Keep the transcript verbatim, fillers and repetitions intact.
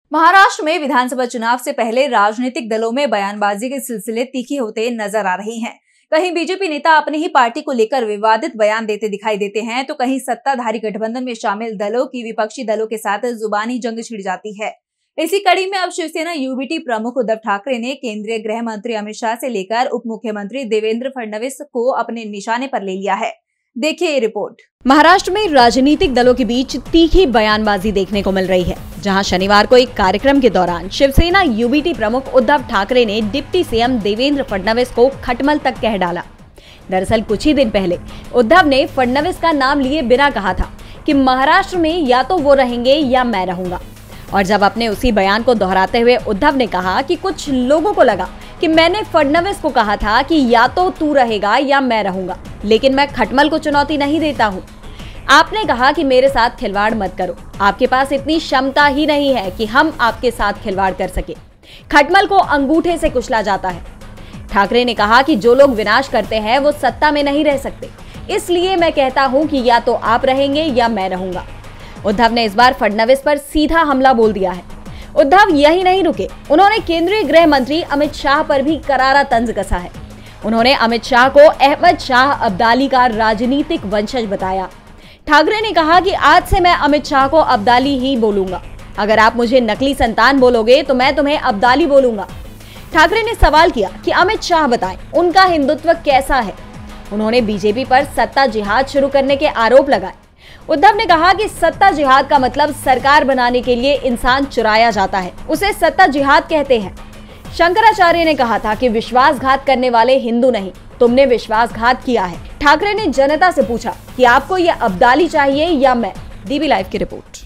महाराष्ट्र में विधानसभा चुनाव से पहले राजनीतिक दलों में बयानबाजी के सिलसिले तीखे होते नजर आ रहे हैं। कहीं बीजेपी नेता अपनी ही पार्टी को लेकर विवादित बयान देते दिखाई देते हैं, तो कहीं सत्ताधारी गठबंधन में शामिल दलों की विपक्षी दलों के साथ जुबानी जंग छिड़ जाती है। इसी कड़ी में अब शिवसेना यूबीटी प्रमुख उद्धव ठाकरे ने केंद्रीय गृह मंत्री अमित शाह से लेकर उप मुख्यमंत्री देवेंद्र फडणवीस को अपने निशाने पर ले लिया है। देखिए ये रिपोर्ट। महाराष्ट्र में राजनीतिक दलों के बीच तीखी बयानबाजी देखने को मिल रही है, जहां शनिवार को एक कार्यक्रम के दौरान शिवसेना यूबीटी प्रमुख उद्धव ठाकरे ने डिप्टी सीएम देवेंद्र फडणवीस को खटमल तक कह डाला। दरअसल कुछ ही दिन पहले उद्धव ने फडणवीस का नाम लिए बिना कहा था कि महाराष्ट्र में या तो वो रहेंगे या मैं रहूंगा। और जब अपने उसी बयान को दोहराते हुए उद्धव ने कहा कि कुछ लोगों को लगा कि मैंने फडणवीस को कहा था कि या तो तू रहेगा या मैं रहूंगा, लेकिन मैं खटमल को चुनौती नहीं देता हूं। आपने कहा कि मेरे साथ खिलवाड़ मत करो, आपके पास इतनी क्षमता ही नहीं है कि हम आपके साथ खिलवाड़ कर सके। खटमल को अंगूठे से कुचला जाता है। ठाकरे ने कहा कि जो लोग विनाश करते हैं वो सत्ता में नहीं रह सकते, इसलिए मैं कहता हूं कि या तो आप रहेंगे या मैं रहूंगा। उद्धव ने इस बार फडणवीस पर सीधा हमला बोल दिया है। उद्धव यही नहीं रुके, उन्होंने केंद्रीय गृह मंत्री अमित शाह पर भी करारा तंज कसा है। उन्होंने अमित शाह को अहमद शाह अब्दाली का राजनीतिक वंशज बताया। ठाकरे ने कहा कि आज से मैं अमित शाह को अब्दाली ही बोलूंगा, अगर आप मुझे नकली संतान बोलोगे तो मैं तुम्हें अब्दाली बोलूंगा। ठाकरे ने सवाल किया कि अमित शाह बताएं उनका हिंदुत्व कैसा है। उन्होंने बीजेपी पर सत्ता जिहाद शुरू करने के आरोप लगाए। उद्धव ने कहा कि सत्ता जिहाद का मतलब सरकार बनाने के लिए इंसान चुराया जाता है, उसे सत्ता जिहाद कहते हैं। शंकराचार्य ने कहा था कि विश्वासघात करने वाले हिंदू नहीं, तुमने विश्वासघात किया है। ठाकरे ने जनता से पूछा कि आपको ये अब्दाली चाहिए या मैं। डीबी लाइव की रिपोर्ट।